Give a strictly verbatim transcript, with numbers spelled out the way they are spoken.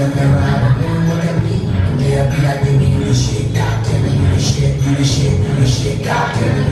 the mirror, how the moon look at me. Yeah, be like, baby, you the shit, God damn it, you the shit, you the shit, you the shit, God damn it.